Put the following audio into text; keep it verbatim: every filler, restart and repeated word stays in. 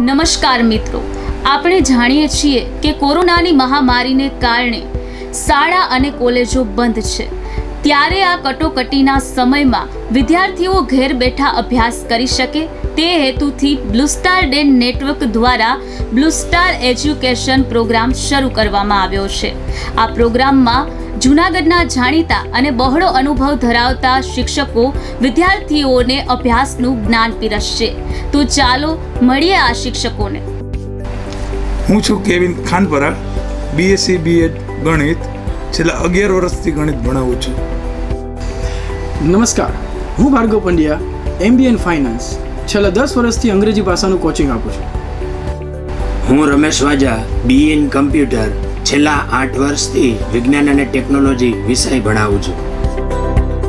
નમસ્કાર મિત્રો, આપણે જાણીએ છીએ કે કોરોનાની મહામારીને કારણે શાળા અને કોલેજો બંધ છે। ત્યારે આ કટોકટીના સમયમાં વિદ્યાર્થીઓ ઘેર બેઠા અભ્યાસ કરી શકે તે હેતુથી બ્લુ સ્ટાર ડે નેટવર્ક દ્વારા બ્લુ સ્ટાર એજ્યુકેશન પ્રોગ્રામ શરૂ કરવામાં આવ્યો છે। આ પ્રોગ્રામમાં જૂનાગઢના જાણીતા અને બહોળો અનુભવ ધરાવતા શિક્ષકો વિદ્યાર્થીઓને અભ્યાસનું જ્ઞાન પીરસશે। તો ચાલો મળીએ આ શિક્ષકોને। હું છું કેવિન ખાનપરા, બીએસસી બીએડ ગણિત, છેલ્લા અગિયાર વર્ષથી ગણિત ભણાવું છું। નમસ્કાર, હું Bhargav Pandya, MBA in finance, છેલ્લા દસ વર્ષથી અંગ્રેજી ભાષાનું કોચિંગ આપું છું। હું Ramesh Vaja, BA in computer, છેલ્લા આઠ વર્ષથી વિજ્ઞાન અને ટેકનોલોજી વિષય ભણાવું છું।